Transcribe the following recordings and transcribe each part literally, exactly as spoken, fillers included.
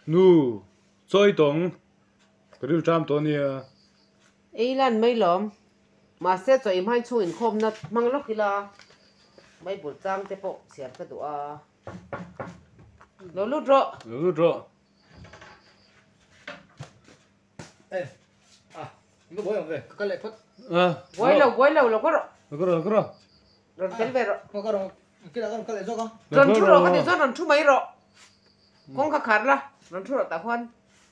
nu soi tong cái tram to nia ấy lần mấy lắm mà xét cho em hai chú in khom nó mang lóc kìla mấy bột trang thế bộ xẹt cái đồ à nó lút rõ lút rõ ê à nó bố về cái lệ phất à quay lâu quay lâu là có rồi có rồi có rồi rồi cái về rồi có rồi cái là cái lệ do con rồi chú rồi cái gì rồi chú mấy rồi con khát khát là rồi chú rồi ta khoan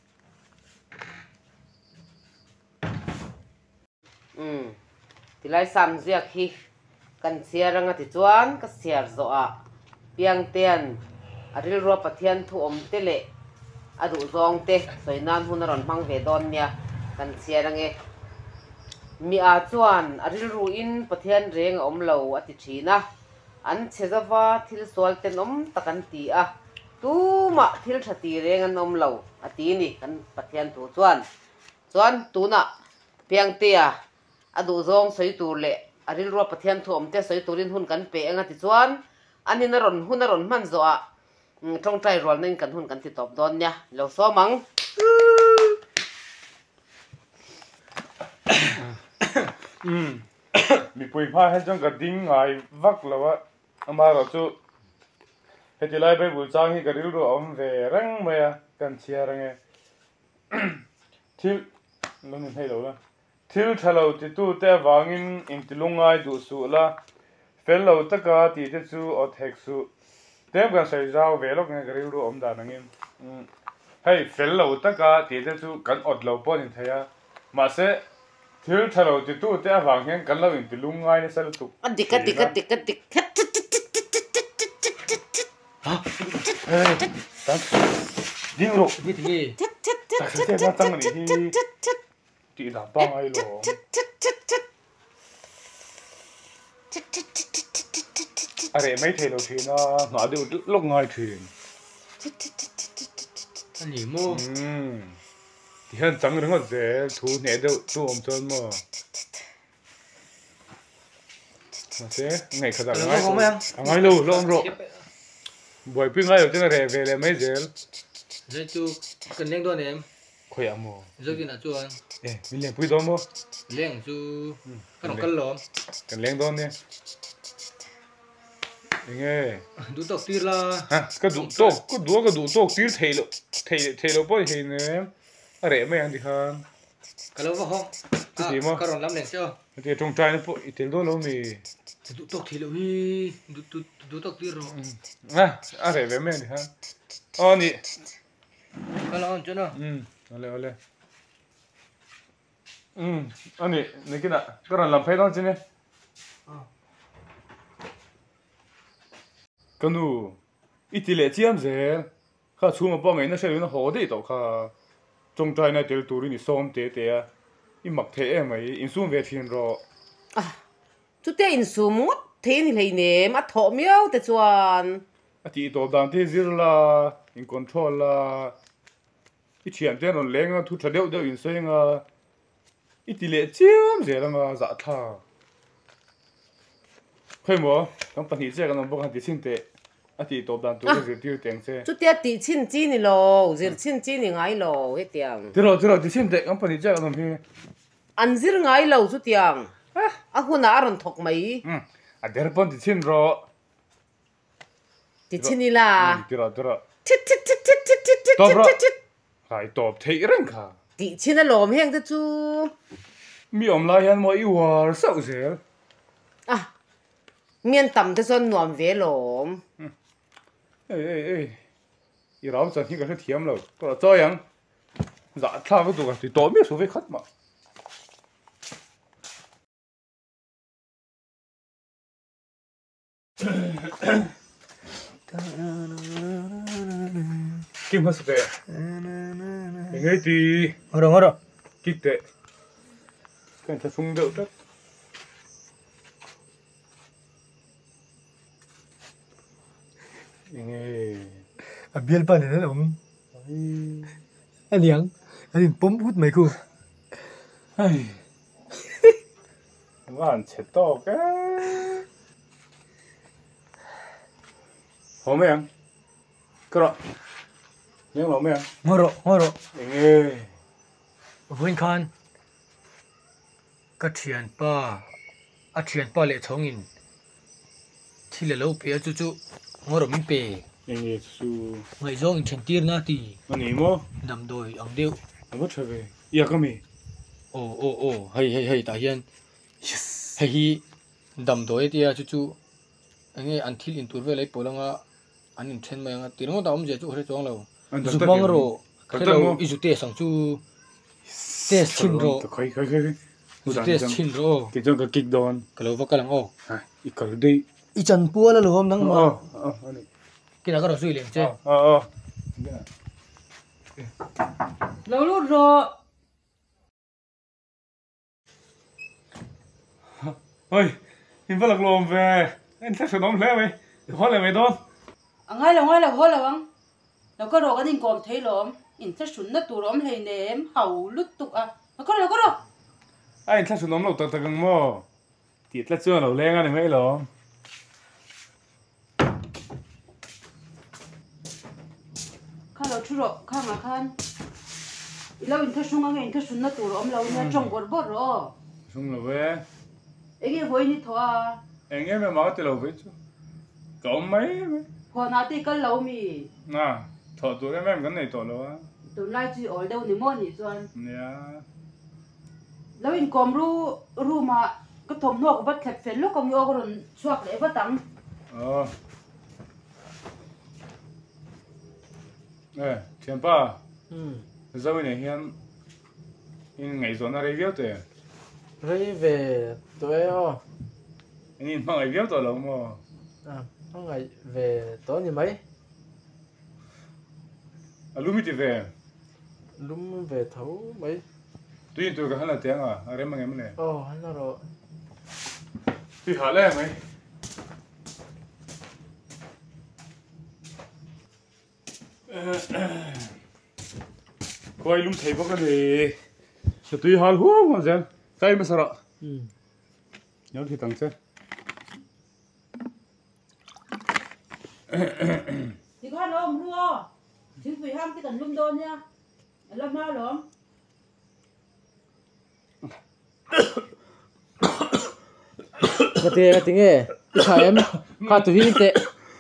ừ thì lại sam riêng khi cần xe ra ngay thì chuan cái xe rồi à piang tiền à đi rùa bát thiên thu om tê lệ à đủ rong tê rồi nan hun ron mang về đón nha cần xe ra nghe mi à chuan à đi ru in bát thiên reng om lâu à thì chi na anh chế ra va thil sual tên om takan ti à tu mà thil thà ti reng an om lâu à ti ni kan bát thiên thu chuan chuan tu na piang tê à à đủ rong sấy tu lệ à đi rùa bát thiên thu om tê sấy tu rin hun kan pe ang à thì chuan anh in ron hun ron man zo à trong trai rồi nên cần hun cần thì top don nha lâu số mắng mi pui pha hay trong cái ding ai vác là vợ ama rồi chú hết thì lại bây buổi sáng thì cái điều đó ông về răng mày cần chia răng nghe thiếu lúc mình thấy đâu đó thiếu thay lâu thì tu te vàng in in thì lung ai đủ số là phải lâu tất cả thì thế chú ở thạch số tem cái sợi dao về lúc nghe cái điều đó ông đã năng in hay phải lâu tất cả thì thế chú cần ở lâu bao nhiêu thời à mà sẽ thiếu thay lâu thì tu te vàng hiện cần lâu in thì lung ai nó sẽ tụ anh đi cắt đi cắt đi cắt đi cắt Hey, tak, đi rồi. đi thì Tak sẽ ra tăng này thì chị đã băng ai rồi. À đấy mấy thầy đầu thuyền nó nói được lúc ngoài thuyền. anh nhỉ mô thì hơn chẳng được gì thu nhẹ đâu thu ôm chân mà. Mà thế ngày khởi động ngay. Ngay lâu lâu rồi. Buổi pin ngay ở trên này về là mấy giờ? rồi chú cần lên đôi này em Khỏe à mồ. rồi cái nào chú anh Ê, mình lên pui đó mồ. lên chú cái nào cần lắm Cần lên đó nè. Nghe. đủ tóc tì là Ha, cái đủ tóc, cái đủ cái đủ tóc tì thầy lộ, thầy thầy lộ bao thầy nè. À rẻ mấy anh đi hơn. cái lâu vào không Cái gì mà? cái rồi lắm lên chưa Thì trong trai nó phụ tiền đó nó mì. đủ tóc thì là hi đủ đủ đủ tóc tì rồi À, à rẻ mấy anh đi hơn. Ờ nè. cái nào chứ nào Ừ, ole ole. Ừ, anh nè, nè cái nào, cái nào làm phải đó chứ nè. Cái nu, ít tỷ lệ chiếm dễ. Khá chú mà bao ngày nó sẽ nó hồ đấy đâu khá. Trong trai này tiểu tù đi xóm tế tế à. Ít mặc thế em ấy, in xuống về thiên rồi. à chú té in sum mất thế này này nè mà thọ miêu thế chuan À thì tổ đàn thế gì là, in control là. Ít chuyện thế nó lên à, thu trả đeo đeo in xoay à. Ít tỷ lệ chiếm dễ là mà dạ thà. Khơi mò, trong phần hít xe cái nó bốc hàng tí xin tệ. À thì tổ đàn tôi sẽ tiêu tiền xe. chú té tí chín chín này lo giờ chín chín này ngay lo hết tiếng Thế rồi, thế rồi, tí xin tệ, trong phần hít xe cái nó thì. anh giờ ngay lo chú tiếng à hôm nào anh thọc mấy Ừ, à để bọn tí xin rồi. tí chín này là Thế rồi, thế rồi. tít tít tít tít tít tít tít Top rồi. tít tít Phải top thế răng cả. tí chín là lồm hang thế chú Mi ông lại hắn mọi yêu hòa sao dễ. à miền tầm thế son nuông về lồm Ê, ê, ê. Ý lão chẳng thì cái thứ thiếm rồi. Tôi là cho rằng. Dạ thà với tụi thì tối biết số với khách mà. Kim hết rồi. Ngay thì ở đâu ở đâu kích tệ. Cái ta sung đậu tất. Nghe. à biên bản này nó đúng anh liang anh bấm hút mấy cô Ai. Ngon chết to cái. Hôm nay ăn. Cái đó. miếng lẩu mẹ ngồi rồi ngồi rồi ê vinh khan cái chuyện ba à chuyện ba lệ thông in thì là lâu bé chú chú ngồi rồi mình bé ê su ngày giông chuyện tiền na thì anh em mô nằm đôi ông điêu anh bắt chơi về iya cái gì ồ ồ ồ hay hay hay tại hiện hay hi nằm đôi thì chú chú anh ấy ăn thịt in tuổi về lấy bò lăng á anh in trên mày á tiền nó đào ông dễ chú hết trống lâu chú mong rồi cái lâu ít chú tê sang chú tê chín rồi khơi khơi khơi chú tê chín rồi cái trong cái kịch đòn cái lâu vắt cái lăng ô à ít cái đi ít chân bùa là luôn nắng mà ờ ờ anh cái nào có đồ suy liền chứ ờ ờ lâu lút rồi ôi hình vẫn là lồm về anh chắc sẽ đóng lẽ mày khó lại mày đón ngay là ngay là khó là vâng nó có đồ cái gì còn thấy lắm in chắc sún nó tụ lắm hay ném hậu lút tục à nó có nó có đâu anh chắc sẽ đóng lẩu tạt tạt gần mò tiệt là chưa lẩu len anh mấy lắm khăn là chú rồi khăn là khăn lâu in chắc sún ngay in chắc sún nó tụ lắm lâu nha trồng quần bớt rồi xong là về ấy cái với như thôi à anh em mà thì lẩu về chứ cậu mấy còn nào thì cái lâu mì à thọ tụi em em cái này thọ lâu á tụi nay chỉ ở đâu thì mua nhỉ rồi dạ lâu in com ru ru mà cái thùng nước bắt thẹt phèn lúc con yêu còn xoạc để bắt tặng ờ ê tiền ba ừ giờ bên này hiện in ngày rồi nó review thế rồi về tối ô anh in mang review rồi lâu mà à không ngày về tối như mấy à lúc mình về lúc về thấu mấy tuy nhiên tôi có hay là tiếng à à em mang em này ồ hắn nó rồi thì hả lẽ mày coi lúng thấy bao cái gì thì tuy hal hú mà giờ cái mà sao ừ nhớ thì tăng chứ thì có nó không mua chứ vì ham cái cần lum đôn nha làm ma lắm cái tiếng cái tiếng nghe thằng em khá tụi hi tệ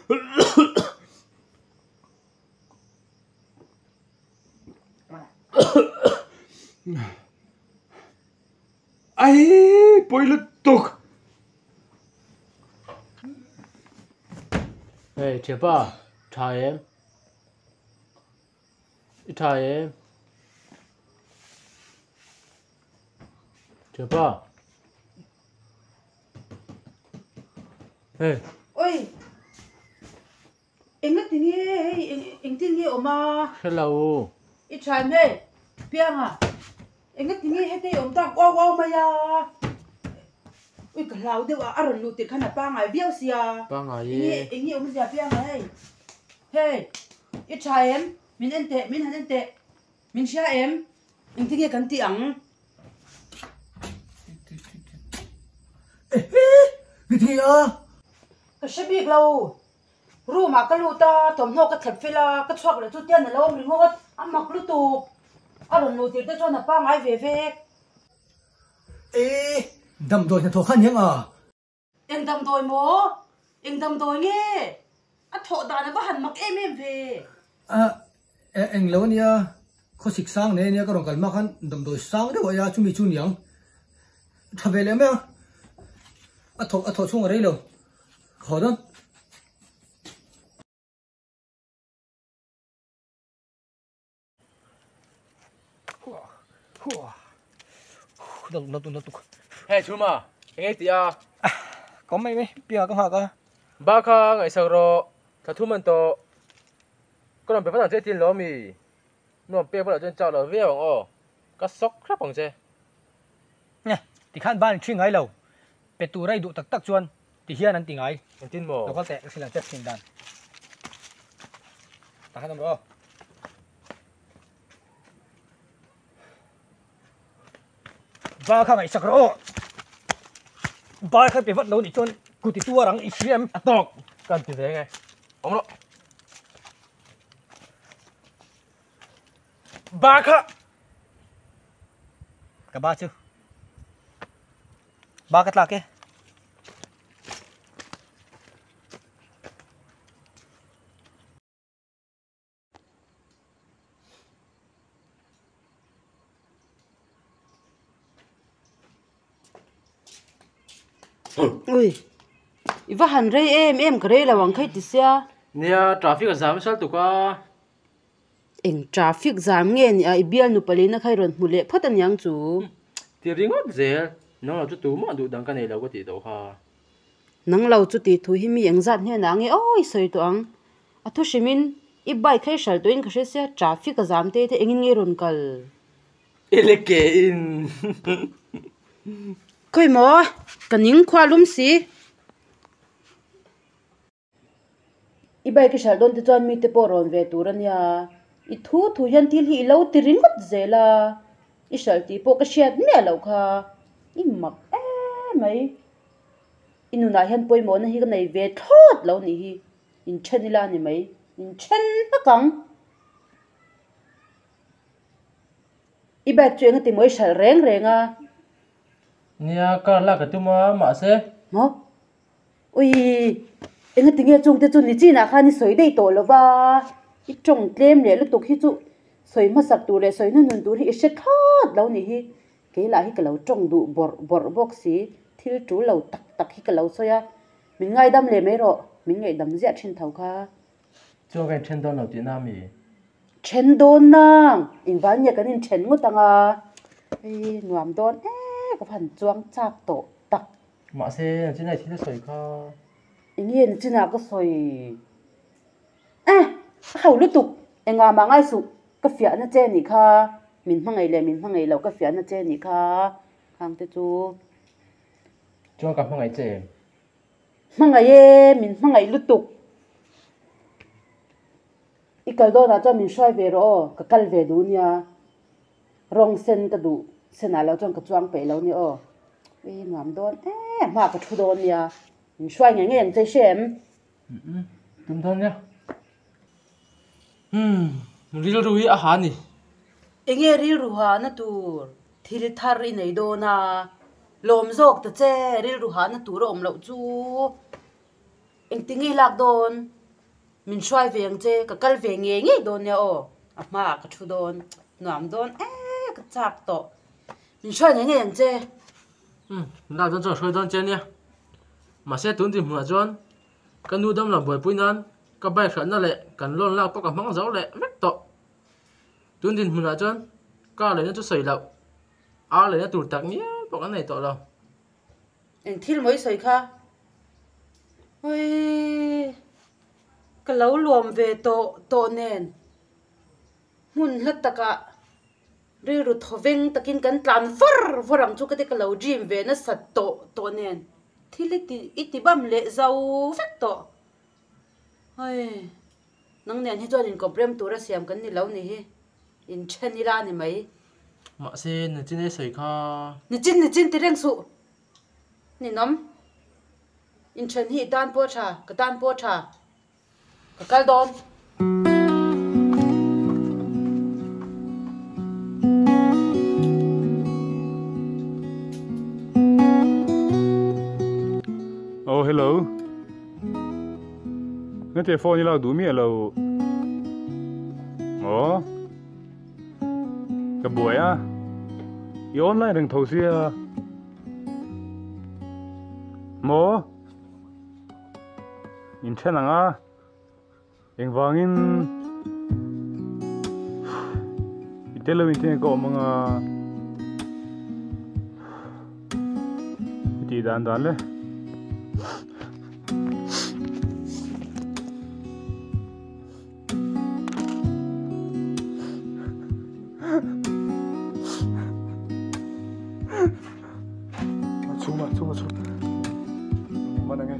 ai bôi lứt tục ê chế ba thằng em thằng em chế ba ê ôi anh ấy tiếng nghe anh anh tiếng nghe oma hello ít trái mê piang à anh ấy tiếng nghe hết đi ông ta wow wow mày à ui cái lão đâu à aron lụt tiền khăn là ba ngày biếu xì à ba ngày anh ấy anh ấy ông già piang à hey hey ít trái em mình anh tệ mình hắn anh tệ mình xa em anh tiếng nghe cần tiếng cái gì à cái xe biết lâu ru mà cái lũ ta thầm hô cái thật phi là cái xoạc là chút tiền là lâu mình ngó cái ăn mặc lũ tụ à rồi nổi tiếng tới cho nó ba ngày về về ê đầm rồi thì thuộc khăn nhá à yên tâm tôi mố yên tâm tôi nghe à thọ ta nó có hẳn mặc em em về à anh lâu nia có xịt sang này nia có đồng cảnh mặc hắn đầm rồi sang đấy vậy à chúng mình chun nhang thà về lấy mấy à thọ à thọ xuống ở đây luôn khó đó đừng nó tụt nó tụt hey chú mà anh ấy tí à có mấy mấy bia có hả cơ ba kha ngày sau rồi thà thu mình to có làm việc phát triển chơi tiền lắm mì nó bia bắt đầu chân chào là viết bằng ô cái sốc khắp bằng chơi nha thì khán ban chuyên ngay lâuเป็ดตูไรดุตักตักชวนที่เฮียนั้นติงไง anh tin mò แล้วก็แตะสิหลังเจ็ดสิงดันตาขันตำรวจบ้าข้างไอ้สักโรบ้าข้างไปวัดเราดิจนกูติดตัวหลังอีเชียมตอก cần thì thế ngay ống lộ ba kha cả ba chứ ba cắt lạc kia ui iwa han rei em em ka rei lawang khai ti sia nia traffic jam sal tu ka eng traffic jam nge ni a ibial nu palina khai ron hmule phatan yang chu ti ringot zel no la chu tu ma du dang ka nei lo ko ti do kha nang lo chu ti thu hi mi eng zat hne na nge oi soi to ang a thu shimin i bai khai shal to in ka sia traffic jam te te engin nge ron kal ele ke in khoi mo kaning khwa lum si i bai ki shal don te chan mi te poron ve turania i thu thu yan til hi lo ti ring got zela i shal ti po ka shet me lo kha i mak e mai inu na hian poi mo na hi ka nei ve thot lo ni hi in chanila ni mai in chen ha kang i bai chueng ti moi shal reng renga nia ka la ka tu ma ma se mo ui enga tinge chung te chu ni chi na kha ni soi dei to lo wa i chong tlem le lu tuk hi chu soi ma sak tu le soi nu nun tu hi se thot lo ni hi ke la hi ka lo chong du bor bor box si thil tu lo tak tak hi ka lo soya min ngai dam le me ro min ngai dam zia thin thau kha cho cái chen don lo ti na mi chen don nang in van ya kan in chen ngo tanga ei nuam don e ka phan chuang chak to tak ma se chi nai thi soi kha ingin china ka soi eh hau lu tuk enga ma ngai su ka fia na che ni kha min mangai le min mangai lo ka fia na che ni kha khang te chu cho ka ma ngai che mangai e min mangai lu tuk ikal do na cho min shoi ve ro ka kal ve du nia rong sen ka du sena lo chong ka chuang pe lo ni o e ngam don eh ma ka thu don nia min shoi nge nge yang che shem tum don ya hm ril rui a ha ni enge ril ruha na tur thil thar i nei do na lom zok ta che ril ruha na tur om lo chu eng tingi lak don min shwai veng che ka kal ve nge nge don ya o a ma ka thu don nuam don e ka chak to min shwai nge nge yang che hm la don cho shoi don chen ya ma se tun ti hma jon kan nu dam la boi puinan ka bai khan na le kan lon la po ka mang zau le vek to tun din hma jon ka le na chu soi lo a le na tur tak ni po kan nei to lo eng thil moi soi kha oi ka lo luom ve to to nen mun hlat taka ri ru thoveng takin kan tlan for forang chu ka te ka lo dream ve na sat to to nen thili ti iti bam le zau vek to oi nang nen hi chuan in komprem tura siam kan ni lo ni hi in chani la ni mai ma se na chin ei soi kha ni chin ni chin ti reng su ni nom in chen hi tan po tha ka tan po tha ka kal don Oh, hello. Nghe telephone như là đủ miệng là ồ cái buổi á y online đừng thầu xia mồ in chen lang á in vang in i tele in ten ko mga ti dan dan le Cuma, cuma, cuma. Mana nghe?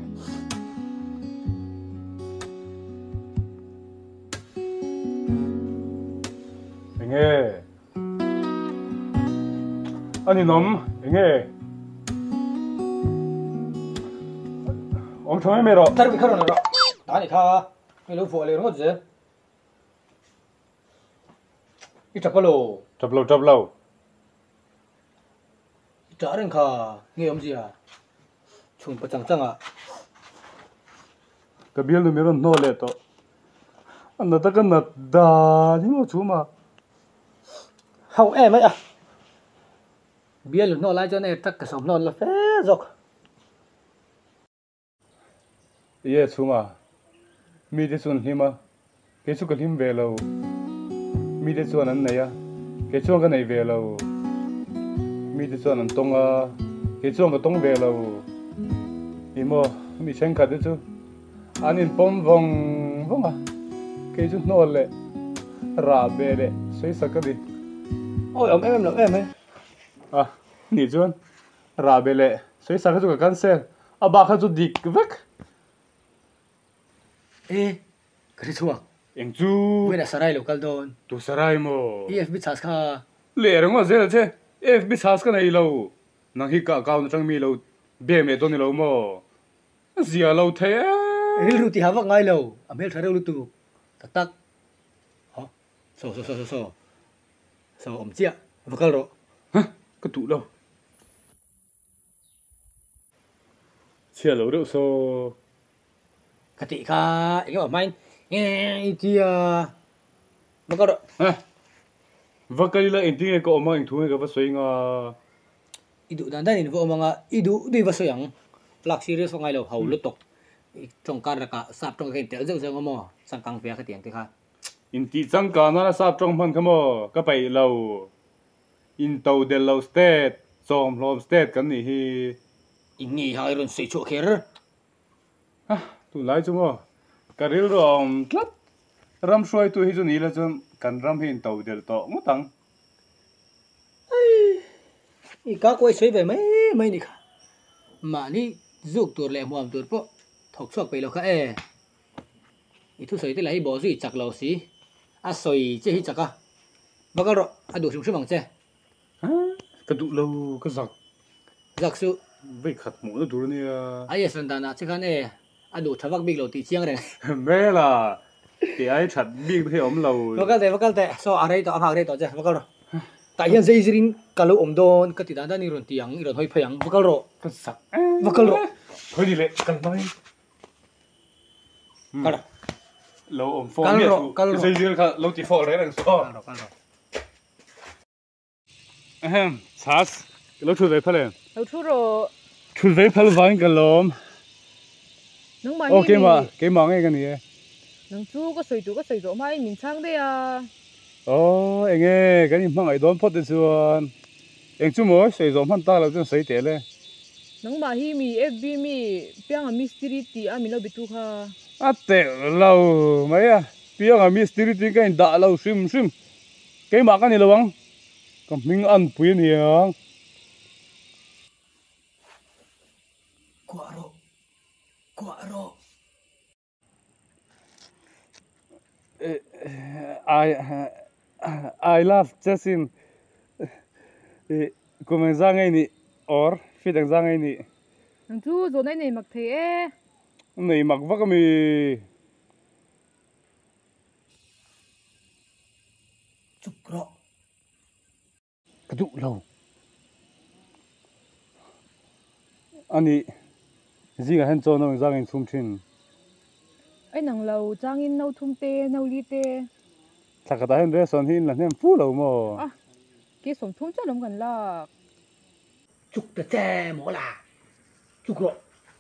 nghe. 아니 놈, nghe. 엄청 헤매라. tarik bi kharo na ro ani kha mi lo fo le ro je ít chập lâu chập lâu chập lâu trả đến khá nghe ông gì à chung bắt chẳng chẳng à cái bill nó mới nó lệ to anh ta cái nát đà nhưng mà chú mà không em ấy à bill nó lại cho nên tất cả sống nó là phê rồi ye chú mà mi đi xuân hiма cái chú cái him về lâu mi đi xuân anh này à cái chú cái này về lâu mi đi xuân anh tông à cái chú cái tông về lâu imo mi xem cả đấy chú anh in pom vong vong à cái chú nó lệ ra về đấy xây sắc cái đi ôi ông em là em ấy à nị chú ra về lệ xây sắc cái chú cái cancel à bà cái chú đi vek ê cái gì à anh chú quên là sarai local don tu sarai mo e f b chas kha lệ rồi mà dễ chứ ép bê chas cái này lâu năng hi cả cao nó chẳng mi lâu bê mẹ tôi này lâu mà gì à lâu thế ril ruti hawa ngai lo amel thare lu tu tak tak ho so so so so so so om chia vakal ro hả cái tụ lâu chia lâu đâu so kati kha inga ở main nghe ti vakal ro hả và cái là anh tiếng có mà anh thu cái vật suy nga idu dan dan in vo manga idu dui va soyang plak series ngai lo hau lu tok trong car ka sap trong cái tel zeng zeng mo sang kang pia ka tiang ti kha in ti chang ka na sap trong man khamo ka pai lâu in tàu del lâu state som lom state kan ni hi ingi ha iron sei chu kher ha tu lai chu mo ka ril rom tlat ram shoi tu hi chu ni la chun kan ram hin tàu del to ngo tang i ka koi sei ve mai mai ni kha ma ni zuk tur le muam tur po thok chok pe lo kha e i thu sei te lai bo zui chak lo si a soi che hi chaka bakal ro a du sim sim ang che ha ka du lâu ka zak zak su vậy khát mũ nó đủ nè a yes ran dana che khan e a du thawak big lo ti chiang re mẹ là thì ai chặt biết thế ốm lâu bakal te bakal te so a rei to a phak rei to che bakal ro tại hiện dây zin kalu om don ka ti dan dan ni ron tiang i ron hoi phayang bakal ro cái sặc bakal ro thôi đi lệ cần nói kala lâu ốm phô Calo nhỉ ro, calo ro. dây dưa khá lâu chỉ phô đấy là sao kala kala ahem sas lâu chui về phải lên Lâu thu rồi, chui về phải vang cái lom nung mà ok hi mà mi, cái món cái này nung chu có sợi chu có sợi rỗ mai mình sang đây à, ồ anh nghe cái này mang ai đón phốt được chưa anh chú mới xây dựng hắn ta là chân xây thế đấy nung mà hi mi ép bê mi, piang a mystery ti à mình lo bị tu ha, à tệ lâu mấy à bây giờ mystery thì cái đã lâu sim sim cái mà cái này là bằng còn mình ăn bùi nhiều kwa ro kwa ro I I love Jasin. Cũng ra ngay nị, or phi đang ra ngay nị. nung chu rồi này này mặc thế e, Này mặc vác cái mì chuk ro cái tụ lâu. Anh nị, gì cả hắn cho nó ra ngay xung trên. anh nang lâu trang in nâu thum tê nâu li tê, Chắc cái hắn đấy son hin là hem phú lâu mà. à, cái sống thum chắc lắm gần là, chuk ta che mo la chuk ro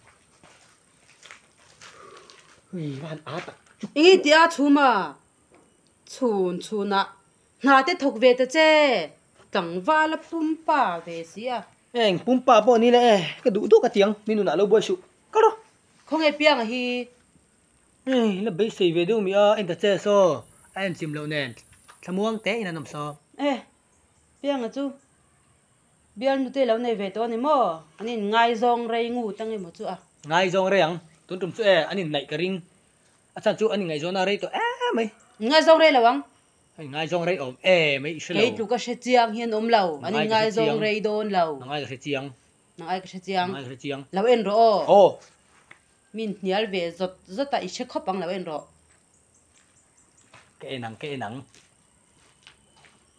ui van a ta ý tia chuma chun chuna na te thok ve te che tang va la pum pa ve sia eng pum pa po ni le ka du tu ka tiang minu na lo boy su ka ro không ai piang hi ei la be sei ve du mi a en ta che so an sim lo nen thamuang te ina nam so ê piang à chú bial nu te lo nei ve to ni mo anin ngai zong rei ngu tang e mo chu à ngai jong re yang tun tum chu e anin nai ka ring a chan chu anin ngai zona re to e mai ngai zong rei lawang ai ngai jong re om e mai shelo cái tu ka she chiang hian om lo anin Ngai ka ngai she chiang. zong rei don lo ngai ka se chiang nang ai ka she chiang ngai ka se chiang lo en ro o o min nial ve zot zot ta i she khop ang lo en ro ke nang ke nang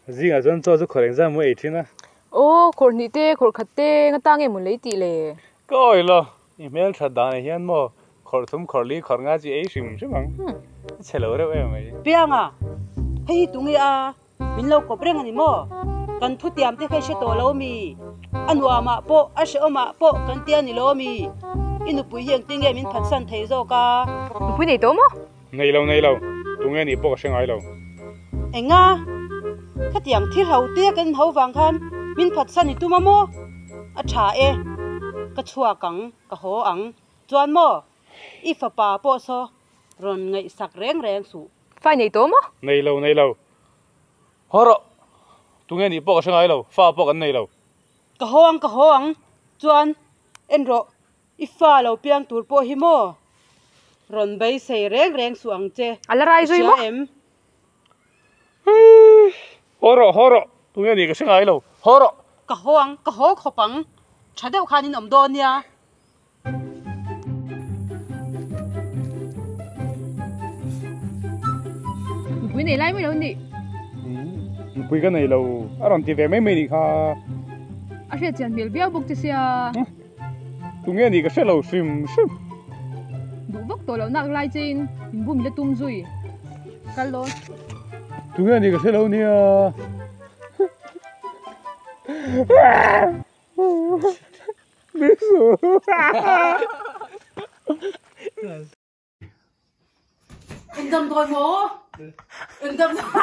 riêng à dân cho cho khỏi đánh ra mua ít na ô khổ nị tê khổ khát tê ngã ta nghe muốn lấy tỷ lệ coi lo email thật đàn này hiện mua khỏi thum khỏi lý khỏi ngã gì ấy xìm chứ bằng chạy lâu đâu em ấy piang à hay tụi nghe à mình lâu có bring anh mo cần thu tiệm thì khai sẽ tổ lâu mi anh hoa mà po anh sẽ mà po cần tiền ni lâu mi inu bùi hiền tiếng nghe mình phát sản thấy rồi cả bùi này tố mo này lâu này lâu tụi nghe ni po cái sinh ai lâu anh à khát tiệm thì hậu tia cần hậu vàng khan mình phát sản ni tụi mà mo à cha e cái chua cẳng cái hồ ắng chuan mo if pa po so ron ngai sak reng reng su phải này tố mo này lâu này lâu hả rồi tụi nghe ni po cái sinh ai lâu pha po cái này lâu cái hồ ắng cái hồ ắng chuan en ro ifa lo piang tur po hi mo ron bay sei reng reng su ang che ala rai zui mo em hả rồi hả rồi tụi nghe ni cái sinh ai lâu hả rồi cái hồ ắng cái hồ khopang cha deu khanin om don ya bùi này lại mới đâu nị bùi cái này lâu à làm gì về mấy mấy đi kha à sẽ chán miếng béo bốc cho xe tụi nghe ni cái sẽ lâu xìm xìm đủ bốc tổ lâu nặng lại trên mình bùi mình đã tung rồi cắt luôn tụi nghe ni cái sẽ lâu nia biết rồi anh đâm thôi mố anh đâm thôi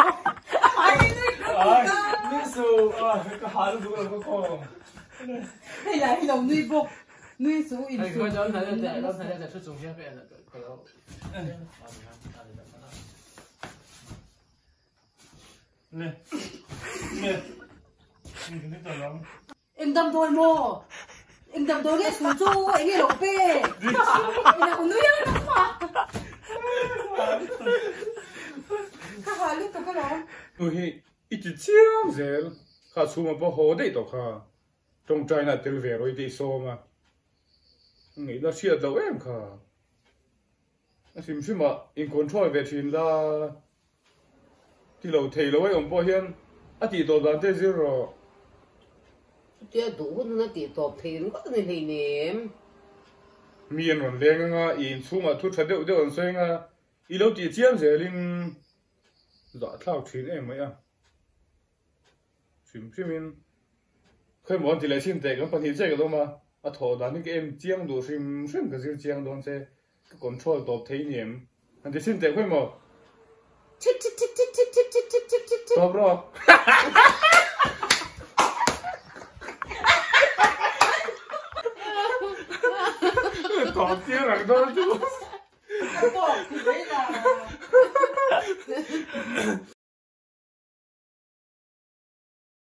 biết rồi cái hà nó đúng là có con hay là hay lòng nuôi bốc nuôi số in số Hãy subscribe cho kênh Ghiền Mì Gõ để không bỏ nè nè cái này lắm anh đâm thôi mố anh đâm thôi cái số số anh nghe lộc bê anh là con nuôi nó mà cái hà lúc cái đó ui ít chiang zel khá số mà bao hồ đấy đâu khá trong trái là tiêu về rồi đi số mà nghĩ là chia đâu em khá sim sim mà in control về chuyện là thì lâu thầy lâu ấy ông bao hiền à thì đồ đàn thế zero tia đủ hơn nó tiệt top thì nó có này thì ném miền còn đen nga in số mà thu thật đều đều anh xem nga ít lâu thì chiang zel in rõ thao chuyện em ấy à sim sim in khơi muốn thì lại xin tệ cái phần hiện cái đó mà à thổ đàn cái em chiang đồ sim sim cái gì chiang đó sẽ cái control top thấy niệm anh thì xin tệ khơi mà chít chít chít chít chít chít chít chít chít chít top rồi top chiang là đó chứ Bỏ thì đấy là